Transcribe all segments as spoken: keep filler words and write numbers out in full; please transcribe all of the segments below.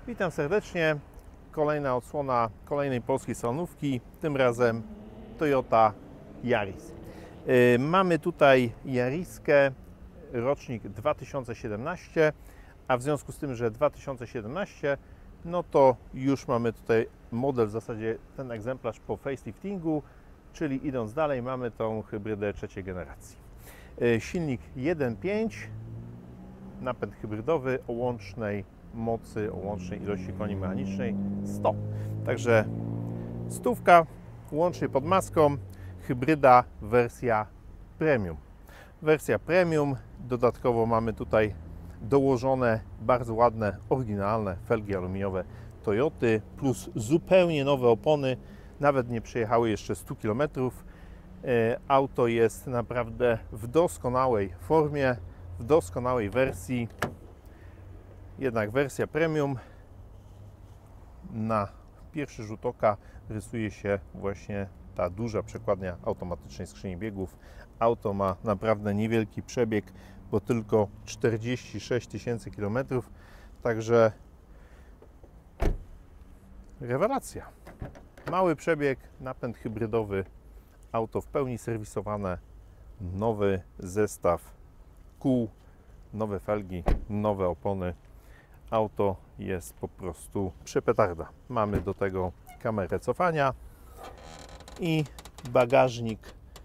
Witam serdecznie. Kolejna odsłona kolejnej polskiej salonówki, tym razem Toyota Yaris. Yy, mamy tutaj Yariskę, rocznik dwa tysiące siedemnasty, a w związku z tym, że dwa tysiące siedemnasty, no to już mamy tutaj model, w zasadzie ten egzemplarz po faceliftingu, czyli idąc dalej mamy tą hybrydę trzeciej generacji. Yy, silnik jeden przecinek pięć, napęd hybrydowy o łącznej mocy, o łącznej ilości koni mechanicznej sto. Także stówka, łącznie pod maską, hybryda, wersja premium. Wersja premium, dodatkowo mamy tutaj dołożone bardzo ładne, oryginalne felgi aluminiowe Toyoty, plus zupełnie nowe opony, nawet nie przejechały jeszcze stu kilometrów. Auto jest naprawdę w doskonałej formie, w doskonałej wersji. Jednak wersja premium, na pierwszy rzut oka rysuje się właśnie ta duża przekładnia automatycznej skrzyni biegów. Auto ma naprawdę niewielki przebieg, bo tylko czterdzieści sześć tysięcy kilometrów, także rewelacja. Mały przebieg, napęd hybrydowy, auto w pełni serwisowane, nowy zestaw kół, nowe felgi, nowe opony. Auto jest po prostu przepetarda. Mamy do tego kamerę cofania i bagażnik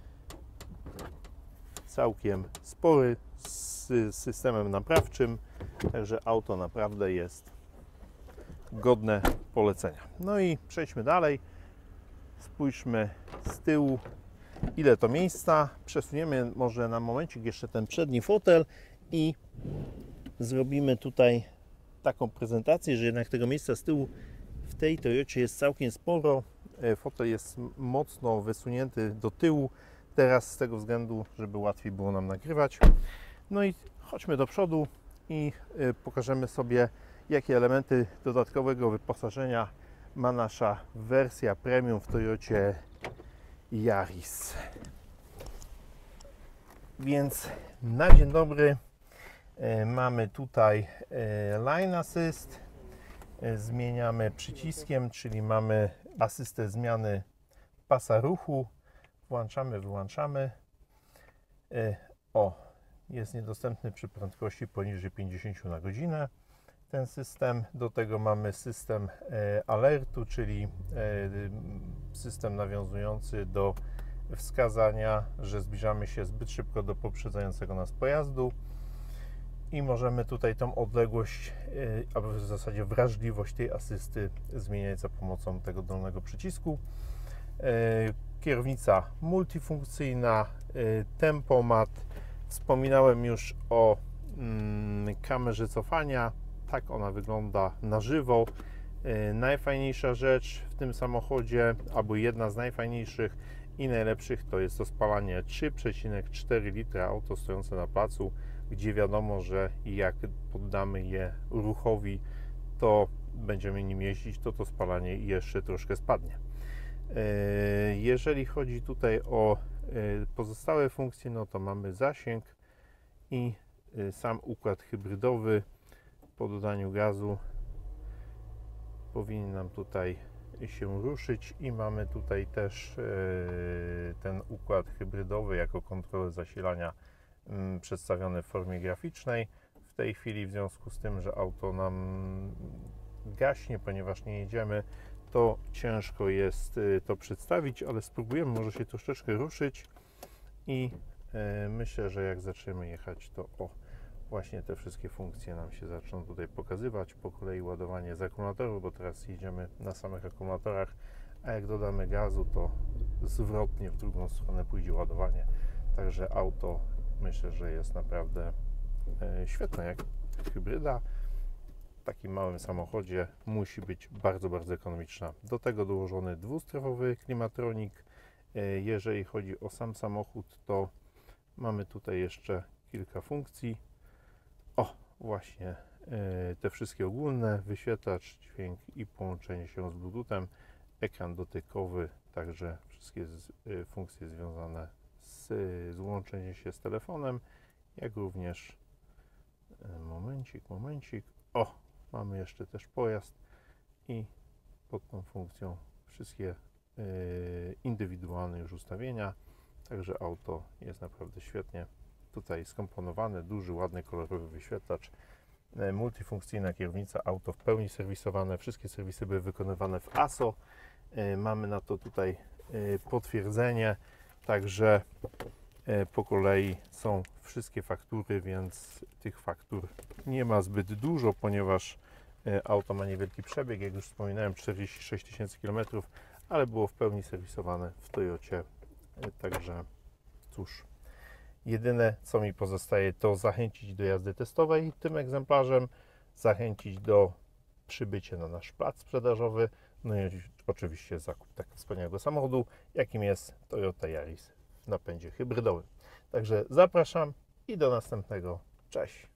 całkiem spory z systemem naprawczym, także auto naprawdę jest godne polecenia. No i przejdźmy dalej. Spójrzmy z tyłu, ile to miejsca. Przesuniemy może na momencik jeszcze ten przedni fotel i zrobimy tutaj taką prezentację, że jednak tego miejsca z tyłu w tej Toyocie jest całkiem sporo. Fotel jest mocno wysunięty do tyłu, teraz z tego względu, żeby łatwiej było nam nagrywać. No i chodźmy do przodu i pokażemy sobie, jakie elementy dodatkowego wyposażenia ma nasza wersja premium w Toyocie Yaris. Więc na dzień dobry mamy tutaj Line Assist, zmieniamy przyciskiem, czyli mamy asystę zmiany pasa ruchu, włączamy, wyłączamy. O, jest niedostępny przy prędkości poniżej pięćdziesiąt na godzinę ten system. Do tego mamy system alertu, czyli system nawiązujący do wskazania, że zbliżamy się zbyt szybko do poprzedzającego nas pojazdu. I możemy tutaj tą odległość, a w zasadzie wrażliwość tej asysty zmieniać za pomocą tego dolnego przycisku. Kierownica multifunkcyjna, tempomat. Wspominałem już o kamerze cofania. Tak ona wygląda na żywo. Najfajniejsza rzecz w tym samochodzie, albo jedna z najfajniejszych i najlepszych, to jest to spalanie trzy przecinek cztery litra, auto stojące na placu, gdzie wiadomo, że jak poddamy je ruchowi, to będziemy nim jeździć, to to spalanie jeszcze troszkę spadnie. Jeżeli chodzi tutaj o pozostałe funkcje, no to mamy zasięg i sam układ hybrydowy. Po dodaniu gazu powinien nam tutaj się ruszyć i mamy tutaj też ten układ hybrydowy jako kontroler zasilania przedstawione w formie graficznej. W tej chwili, w związku z tym, że auto nam gaśnie, ponieważ nie jedziemy, to ciężko jest to przedstawić, ale spróbujemy może się troszeczkę ruszyć i myślę, że jak zaczniemy jechać, to o, właśnie te wszystkie funkcje nam się zaczną tutaj pokazywać. Po kolei ładowanie z akumulatorów, bo teraz jedziemy na samych akumulatorach, a jak dodamy gazu, to zwrotnie w drugą stronę pójdzie ładowanie. Także auto, myślę, że jest naprawdę świetne jak hybryda. W takim małym samochodzie musi być bardzo, bardzo ekonomiczna. Do tego dołożony dwustrefowy klimatronik. Jeżeli chodzi o sam samochód, to mamy tutaj jeszcze kilka funkcji. O, właśnie te wszystkie ogólne, wyświetlacz, dźwięk i połączenie się z Bluetoothem, ekran dotykowy, także wszystkie funkcje związane z, z łączeniem się z telefonem, jak również momencik, momencik, o, mamy jeszcze też pojazd i pod tą funkcją wszystkie yy, indywidualne już ustawienia. Także auto jest naprawdę świetnie tutaj skomponowane, duży, ładny, kolorowy wyświetlacz, yy, multifunkcyjna kierownica, auto w pełni serwisowane, wszystkie serwisy były wykonywane w A S O. Yy, mamy na to tutaj yy, potwierdzenie, także yy, po kolei są wszystkie faktury, więc tych faktur nie ma zbyt dużo, ponieważ yy, auto ma niewielki przebieg, jak już wspominałem, czterdzieści sześć tysięcy kilometrów, ale było w pełni serwisowane w Toyocie, yy, także cóż, jedyne co mi pozostaje to zachęcić do jazdy testowej tym egzemplarzem, zachęcić do przybycia na nasz plac sprzedażowy, no i oczywiście zakup tak wspaniałego samochodu, jakim jest Toyota Yaris w napędzie hybrydowym. Także zapraszam i do następnego. Cześć!